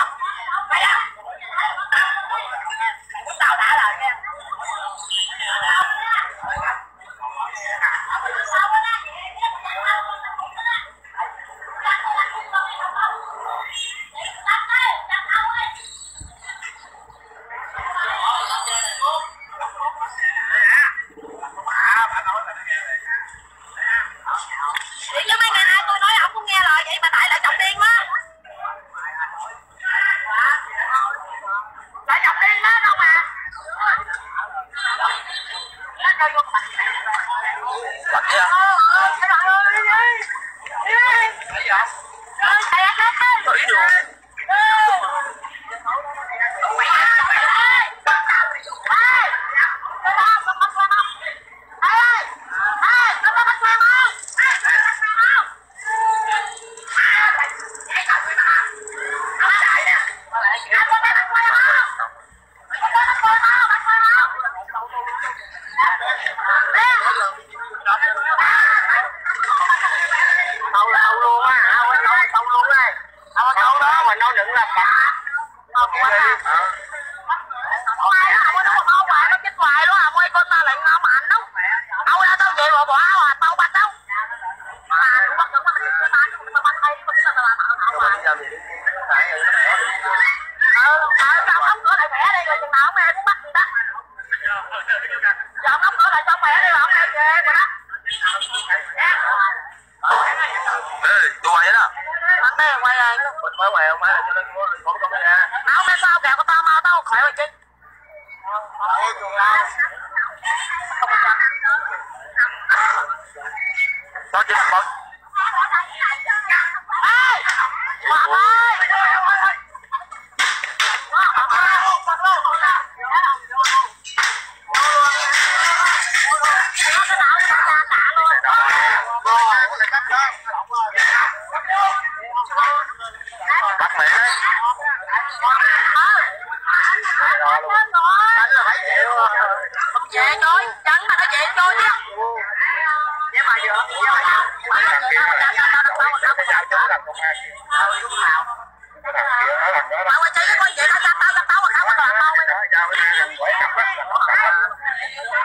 tao đã rồi nha. Vậy chứ mấy ngày nay tôi nói ông không nghe lời vậy mà tại lại chọc điên quá. Lại chọc điên đó đâu mà. Nó chơi vô mặt. Mặt gì à? Trời ơi đi đi. Thấy gì không? Thầy ăn hết đi. Thủy đường. Tàu luôn á, tàu luôn đây. Tàu đó mà nó đừng làm bạc. Không ai không có đúng không hoài nó chết hoài luôn à, mấy con ta lại ngon mạnh lắm. Đâu ra tao về bỏ à, tao bắt đâu. Mà bắt được nó chết ta nó bắt hay mà chúng ta làm hậu hoài. Sao đóng cửa lại mẹ đi rồi chừng nào ông em cũng bắt gì đó. Giờ ông đóng cửa lại cho mẹ đi rồi ông em về rồi đó. Ê, tôi quay đó. Anh đây quay rồi. Mới quay không phải là cho nên con ra. Không em sao kẹo của tao mau tao khỏe rồi chứ. Đó chứ con. Ê! Hoàng ơi! Bắt mẹ đấy. Anh là 7 triệu. Không về chơi, tránh mà nó về chơi chứ. Vậy mà vừa, tao qua chơi với con vậy nó ra tao mà không có làm đâu.